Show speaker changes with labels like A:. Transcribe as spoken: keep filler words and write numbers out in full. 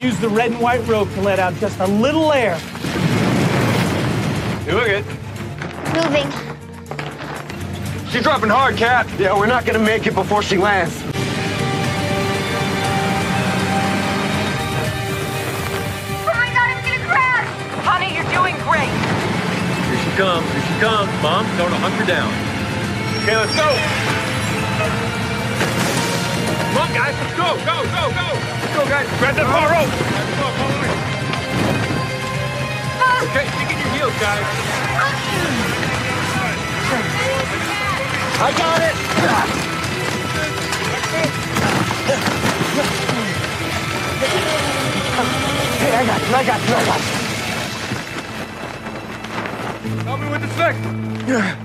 A: Use the red and white rope to let out just a little air.
B: Doing it.
C: Moving.
B: She's dropping hard, Cap. Yeah, we're not gonna make it before she lands.
C: Oh my God, I'm gonna crash!
D: Honey, you're doing great.
E: Here she comes, here she comes. Mom's going to hunt her down.
B: Okay, let's go.
E: Come on, guys, let's go, go, go, go.
B: Let's go, guys. Grab that far rope.
E: Okay, dig in your heels, guys.
B: I got it. Hey, I got you, I got you, I got you.
E: Help me with the stick.
B: Yeah.